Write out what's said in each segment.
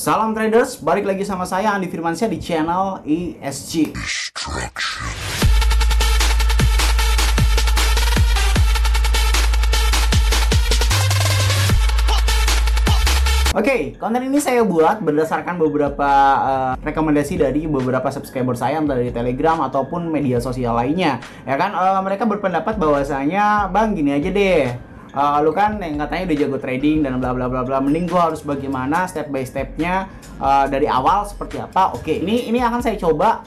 Salam traders, balik lagi sama saya Andi Firmansyah di channel ESG. Oke, konten ini saya buat berdasarkan beberapa rekomendasi dari beberapa subscriber saya, entah dari Telegram ataupun media sosial lainnya. Ya kan, mereka berpendapat bahwasanya, Bang, gini aja deh. Lu kan yang katanya udah jago trading dan bla bla bla bla, mending gua harus bagaimana step by stepnya dari awal seperti apa. Oke, ini akan saya coba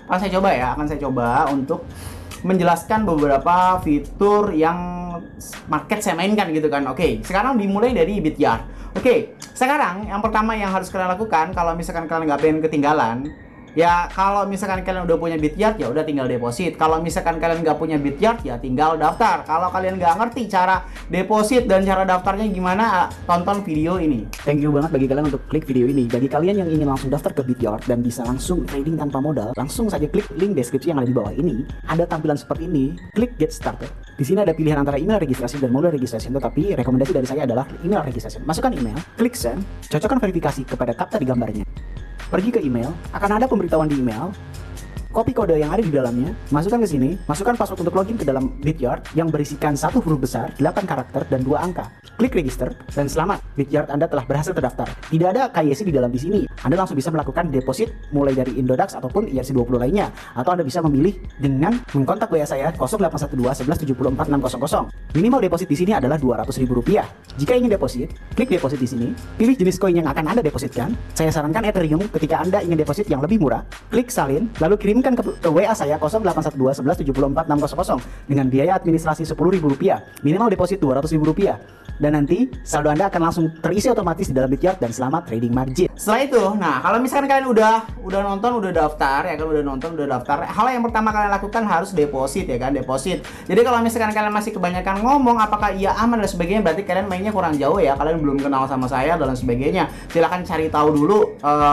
untuk menjelaskan beberapa fitur yang market saya mainkan gitu kan. Oke, sekarang dimulai dari Bityard. Oke, sekarang yang pertama yang harus kalian lakukan kalau misalkan kalian nggak pengen ketinggalan, ya kalau misalkan kalian udah punya Bityard ya udah tinggal deposit. Kalau misalkan kalian nggak punya Bityard ya tinggal daftar. Kalau kalian nggak ngerti cara deposit dan cara daftarnya gimana, tonton video ini. Thank you banget bagi kalian untuk klik video ini. Bagi kalian yang ingin langsung daftar ke Bityard dan bisa langsung trading tanpa modal, langsung saja klik link deskripsi yang ada di bawah ini. Ada tampilan seperti ini, klik Get Started. Di sini ada pilihan antara email registration dan modal registration, tetapi rekomendasi dari saya adalah email registration. Masukkan email, klik send, cocokkan verifikasi kepada kapta di gambarnya. Pergi ke email, akan ada pemberitahuan di email. Copy kode yang ada di dalamnya, masukkan ke sini, masukkan password untuk login ke dalam Bityard yang berisikan 1 huruf besar, 8 karakter, dan 2 angka. Klik register, dan selamat, Bityard Anda telah berhasil terdaftar. Tidak ada KYC di dalam di sini. Anda langsung bisa melakukan deposit mulai dari Indodax ataupun ERC20 lainnya. Atau Anda bisa memilih dengan mengkontak WA saya 0812 11 74 600. Minimal deposit di sini adalah Rp200.000. Jika ingin deposit, klik deposit di sini, pilih jenis koin yang akan Anda depositkan. Saya sarankan Ethereum ketika Anda ingin deposit yang lebih murah. Klik salin, lalu kirimkan ke WA saya 0812 11 74 600 dengan biaya administrasi Rp10.000. Minimal deposit Rp200.000. Dan nanti saldo Anda akan langsung terisi otomatis di dalam Bityard dan selamat trading margin. Setelah itu, nah kalau misalkan kalian udah nonton, udah daftar ya kan, udah daftar, hal yang pertama kalian lakukan harus deposit ya kan, deposit. Jadi kalau misalkan kalian masih kebanyakan ngomong apakah iya aman dan sebagainya, berarti kalian mainnya kurang jauh ya, kalian belum kenal sama saya dan sebagainya. Silahkan cari tahu dulu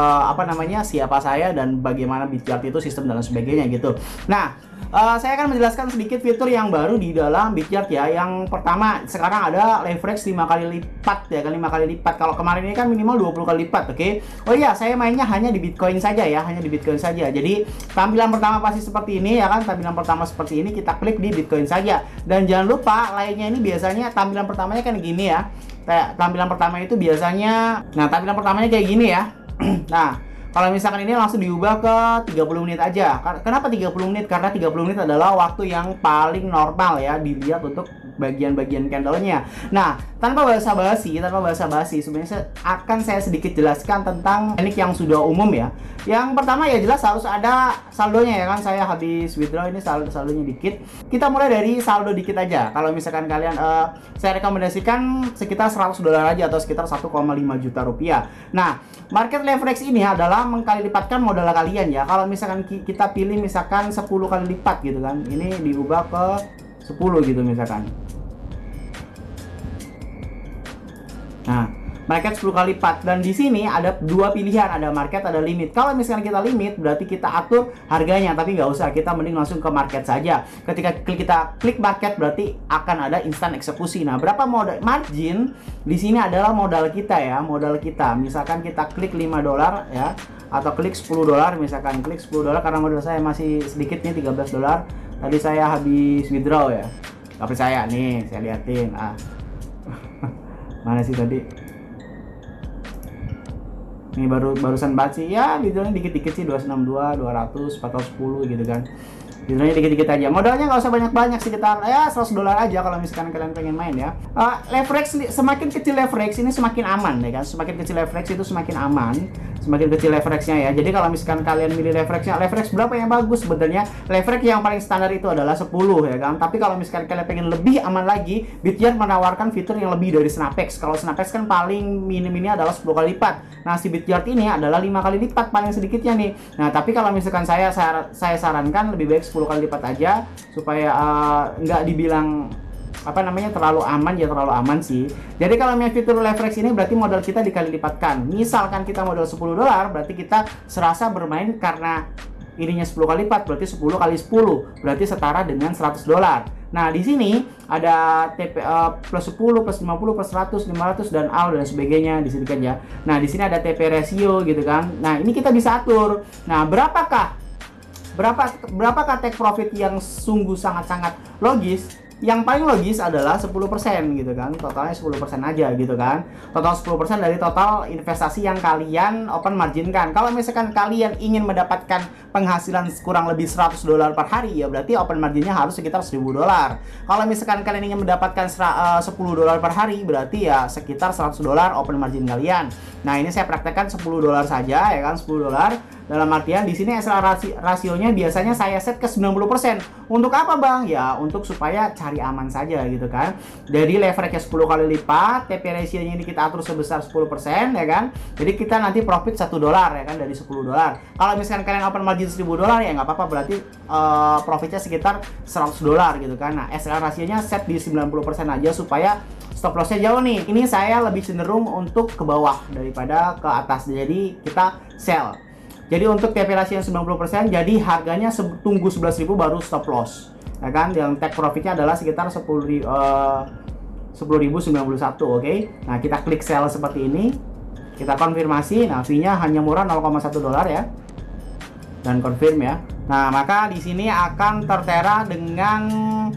siapa saya dan bagaimana Bityard itu sistem dan sebagainya gitu. Nah, saya akan menjelaskan sedikit fitur yang baru di dalam Bityard ya. Yang pertama, sekarang ada leverage 5 kali lipat ya kan, 5 kali lipat. Kalau kemarin ini kan minimal 20 kali lipat, oke. Oh iya, saya mainnya hanya di Bitcoin saja ya, hanya di Bitcoin saja. Jadi, tampilan pertama pasti seperti ini ya kan, tampilan pertama seperti ini, kita klik di Bitcoin saja. Dan jangan lupa lainnya ini biasanya tampilan pertamanya kan gini ya. Tampilan pertama itu biasanya, nah tampilan pertamanya kayak gini ya. Nah, kalau misalkan ini langsung diubah ke 30 menit aja. Kenapa 30 menit? Karena 30 menit adalah waktu yang paling normal ya dilihat untuk bagian-bagian candlenya. Nah, tanpa basa-basi, sebenarnya akan saya sedikit jelaskan tentang teknik yang sudah umum ya. Yang pertama ya jelas harus ada saldonya ya kan. Saya habis withdraw, ini saldonya dikit. Kita mulai dari saldo dikit aja. Kalau misalkan kalian, saya rekomendasikan sekitar $100 aja atau sekitar 1,5 juta rupiah. Nah, market leverage ini adalah mengkali lipatkan modal kalian ya. Kalau misalkan kita pilih misalkan 10 kali lipat gitu kan, ini diubah ke 10 gitu misalkan. Nah, market 10 kali lipat, dan di sini ada dua pilihan, ada market, ada limit. Kalau misalkan kita limit, berarti kita atur harganya, tapi nggak usah, kita mending langsung ke market saja. Ketika kita klik market, berarti akan ada instan eksekusi. Nah, berapa modal margin? Di sini adalah modal kita ya, modal kita. Misalkan kita klik $5 ya, atau klik $10, misalkan klik $10 karena modal saya masih sedikit nih, $13. Tadi saya habis withdraw ya. Tapi saya nih, saya liatin. Mana sih tadi? Ini barusan baca ya, withdrawnya dikit-dikit sih, 262, 200, 410 gitu kan. Withdrawnya dikit-dikit aja. Modalnya nggak usah banyak-banyak, sekitar ya $100 aja kalau misalkan kalian pengen main ya. Leverage, semakin kecil leverage ini semakin aman ya kan. Semakin kecil leverage itu semakin aman. Semakin kecil leverage-nya ya. Jadi kalau misalkan kalian milih leverage-nya, leverage berapa yang bagus sebenarnya? Leverage yang paling standar itu adalah 10 ya kan. Tapi kalau misalkan kalian pengen lebih aman lagi, Bityard menawarkan fitur yang lebih dari Snapex. Kalau Snapex kan paling minimnya adalah 10 kali lipat. Nah, si Bityard ini adalah 5 kali lipat paling sedikitnya nih. Nah, tapi kalau misalkan saya sarankan lebih baik 10 kali lipat aja supaya nggak dibilang terlalu aman ya, terlalu aman sih. Jadi kalau punya fitur leverage ini berarti modal kita dikali lipatkan. Misalkan kita modal $10, berarti kita serasa bermain karena ininya 10 kali lipat, berarti 10 kali 10 berarti setara dengan $100. Nah, di sini ada TP plus 10, plus 50, plus 100, 500 dan AL dan sebagainya di sini kan ya. Nah, di sini ada TP ratio gitu kan. Nah, ini kita bisa atur. Nah, berapakah take profit yang sungguh sangat-sangat logis? Yang paling logis adalah 10% gitu kan, totalnya 10% aja gitu kan, total 10% dari total investasi yang kalian open margin kan. Kalau misalkan kalian ingin mendapatkan penghasilan kurang lebih $100 per hari, ya berarti open marginnya harus sekitar $1.000. Kalau misalkan kalian ingin mendapatkan $10 per hari, berarti ya sekitar $100 open margin kalian. Nah, ini saya praktekkan $10 saja ya kan, $10. Dalam artian di sini SLR rasionya biasanya saya set ke 90%. Untuk apa, Bang? Ya, untuk supaya cari aman saja gitu kan. Jadi leverage-nya 10 kali lipat, TP ratio-nya ini kita atur sebesar 10% ya kan. Jadi kita nanti profit $1 ya kan dari $10. Kalau misalkan kalian open margin $1.000 ya nggak apa-apa, berarti profitnya sekitar $100 gitu kan. Nah, SLR rasionya set di 90% aja supaya stop loss-nya jauh nih. Ini saya lebih cenderung untuk ke bawah daripada ke atas. Jadi kita sell. Jadi untuk TP ratio 90%, jadi harganya tunggu 11.000 baru stop loss. Ya kan? Yang take profitnya adalah sekitar 10.091, oke? Nah, kita klik sell seperti ini. Kita konfirmasi. Nah, fee-nya hanya murah $0,1 ya. Dan confirm ya. Nah, maka di sini akan tertera dengan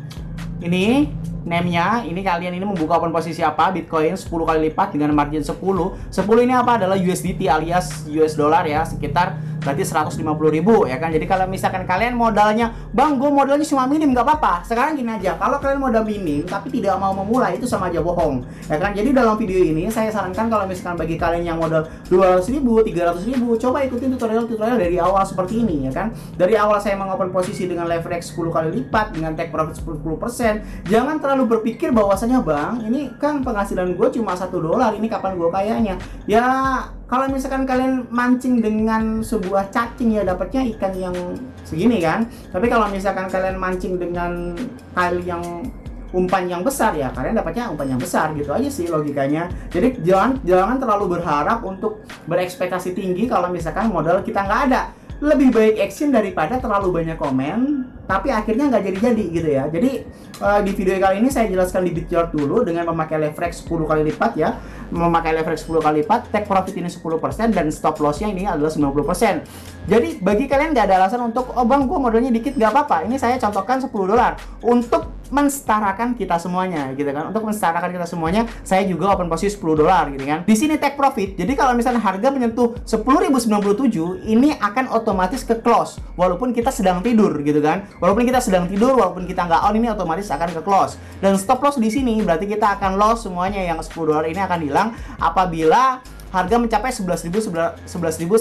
ini name-nya. Ini kalian ini membuka open posisi apa? Bitcoin 10 kali lipat dengan margin 10. 10 ini apa? Adalah USDT alias US dollar ya, sekitar berarti 150.000 ya kan. Jadi kalau misalkan kalian modalnya, Bang, gue modalnya cuma minim, nggak apa-apa. Sekarang gini aja, kalau kalian modal minim tapi tidak mau memulai, itu sama aja bohong ya kan. Jadi dalam video ini saya sarankan kalau misalkan bagi kalian yang modal 200.000, 300.000, coba ikutin tutorial-tutorial dari awal seperti ini ya kan. Dari awal saya mengopen posisi dengan leverage 10 kali lipat dengan take profit 10%. Jangan terlalu berpikir bahwasanya, Bang, ini kan penghasilan gue cuma $1, ini kapan gue kayanya. Ya, kalau misalkan kalian mancing dengan sebuah cacing ya dapatnya ikan yang segini kan. Tapi kalau misalkan kalian mancing dengan kali yang umpan yang besar ya kalian dapatnya umpan yang besar, gitu aja sih logikanya. Jadi jangan terlalu berharap untuk berekspektasi tinggi kalau misalkan modal kita nggak ada. Lebih baik action daripada terlalu banyak komen tapi akhirnya nggak jadi-jadi gitu ya. Jadi di video kali ini saya jelaskan di Bitjart dulu dengan memakai leverage 10 kali lipat ya. Memakai leverage 10 kali lipat, take profit ini 10% dan stop loss-nya ini adalah 90%. Jadi bagi kalian nggak ada alasan untuk, oh Bang, gue modalnya dikit, nggak apa-apa. Ini saya contohkan $10 untuk mensetarakan kita semuanya gitu kan. Untuk mensetarakan kita semuanya, saya juga open posisi $10 gitu kan. Di sini take profit. Jadi kalau misalnya harga menyentuh 10.097, ini akan otomatis ke close walaupun kita sedang tidur gitu kan. Walaupun kita sedang tidur, walaupun kita nggak on, ini otomatis akan ke close. Dan stop loss di sini berarti kita akan loss semuanya, yang $10 ini akan hilang apabila harga mencapai 11.117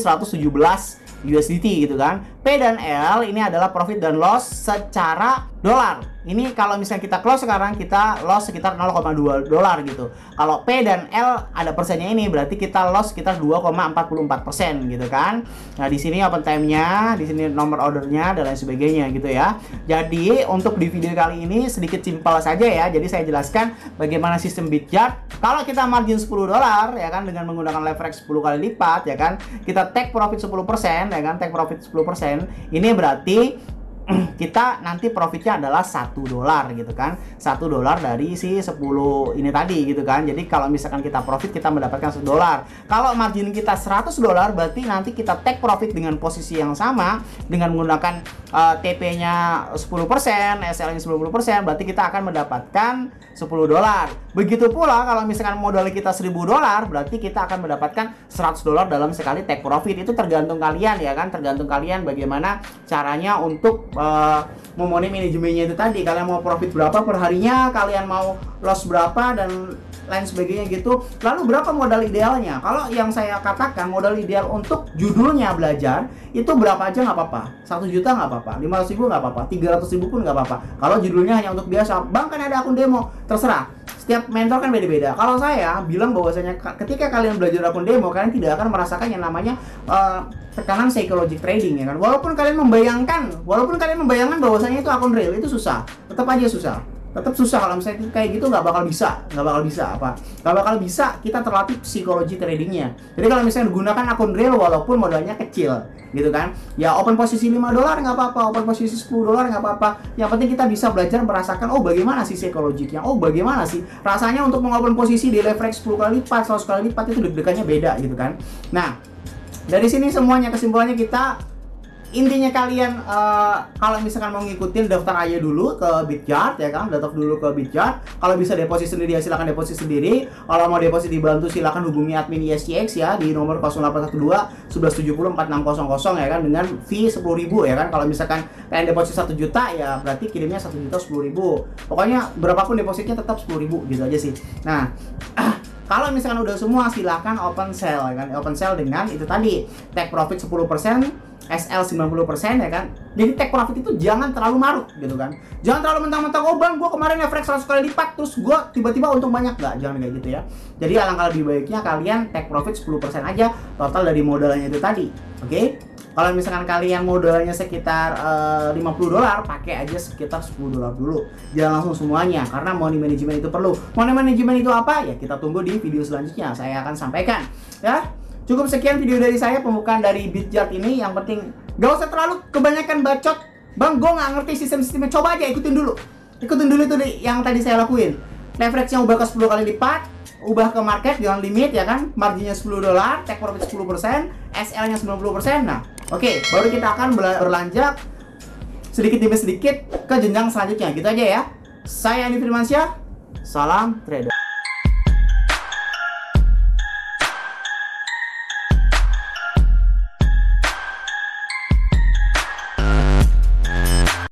USDT gitu kan. P dan L ini adalah profit dan loss secara dolar. Ini kalau misalnya kita close sekarang, kita loss sekitar $0,2 gitu. Kalau P dan L ada persennya ini, berarti kita loss sekitar 2,44% gitu kan. Nah, di sini open time-nya, di sini nomor ordernya dan lain sebagainya gitu ya. Jadi untuk di video kali ini sedikit simpel saja ya. Jadi saya jelaskan bagaimana sistem Bitjart. Kalau kita margin $10 ya kan dengan menggunakan leverage 10 kali lipat ya kan, kita take profit 10% ya kan, take profit 10%. Ini berarti kita nanti profitnya adalah $1 gitu kan, $1 dari si 10 ini tadi gitu kan. Jadi kalau misalkan kita profit, kita mendapatkan $1. Kalau margin kita $100, berarti nanti kita take profit dengan posisi yang sama dengan menggunakan TP-nya 10%, SL-nya 90%, berarti kita akan mendapatkan $10. Begitu pula kalau misalkan modal kita $1.000, berarti kita akan mendapatkan $100 dalam sekali take profit. Itu tergantung kalian ya kan, tergantung kalian bagaimana caranya untuk memenuhi manajemennya itu tadi. Kalian mau profit berapa per harinya, kalian mau loss berapa dan lain sebagainya gitu. Lalu berapa modal idealnya? Kalau yang saya katakan modal ideal untuk judulnya belajar itu berapa aja nggak apa-apa. 1 juta nggak apa-apa, 500.000 nggak apa-apa, 300.000 pun nggak apa-apa. Kalau judulnya hanya untuk biasa, Bang kan ada akun demo, terserah. Setiap mentor kan beda-beda. Kalau saya bilang bahwasanya ketika kalian belajar akun demo, kalian tidak akan merasakan yang namanya tekanan psikologi trading ya kan. Walaupun kalian membayangkan bahwasanya itu akun real, itu susah. Tetap aja susah. Tetap susah kalau misalnya kayak gitu, nggak bakal bisa apa? Nggak bakal bisa kita terlatih psikologi tradingnya. Jadi kalau misalnya gunakan akun real walaupun modalnya kecil, gitu kan? Ya open posisi $5 nggak apa-apa, open posisi $10 nggak apa-apa. Yang penting kita bisa belajar merasakan, oh bagaimana sih psikologiknya, oh bagaimana sih rasanya untuk mengopen posisi di leverage 10 kali lipat, 100 kali lipat, itu deg-degannya beda gitu kan. Nah, dari sini semuanya kesimpulannya kita, intinya kalian kalau misalkan mau ngikutin, daftar aja dulu ke Bityard ya kan, daftar dulu ke Bityard. Kalau bisa deposit sendiri ya silakan deposit sendiri. Kalau mau deposit dibantu silakan hubungi admin ISCX ya di nomor 0812 1170 4600 ya kan, dengan fee 10.000 ya kan. Kalau misalkan kalian deposit 1 juta ya berarti kirimnya 1 juta 10.000. Pokoknya berapapun depositnya tetap 10.000 gitu aja sih. Nah, kalau misalkan udah semua silakan open sale ya kan. Open sale dengan itu tadi, take profit 10%, SL 90% ya kan. Jadi take profit itu jangan terlalu maruk gitu kan. Jangan terlalu mentang-mentang, oh bang gua kemarin leverage 100 kali lipat terus gua tiba-tiba untung banyak. Nggak, jangan kayak gitu ya. Jadi alangkah lebih baiknya kalian take profit 10% aja total dari modalnya itu tadi. Oke? Kalau misalkan kalian modalnya sekitar $50, pakai aja sekitar $10 dulu. Jangan langsung semuanya, karena money management itu perlu. Money management itu apa? Ya kita tunggu di video selanjutnya. Saya akan sampaikan. Ya, cukup sekian video dari saya, pembukaan dari Bityard ini. Yang penting gak usah terlalu kebanyakan bacot. Bang, gue nggak ngerti sistem-sistemnya. Coba aja ikutin dulu itu yang tadi saya lakuin. Leverage-nya ubah ke 10 kali lipat, ubah ke market dengan limit ya kan, marginnya $10, take profit 10%, SL-nya 90%. Nah, oke, baru kita akan berlanjut sedikit demi sedikit ke jenjang selanjutnya. Gitu aja ya. Saya Andi Firmansyah. Salam trader.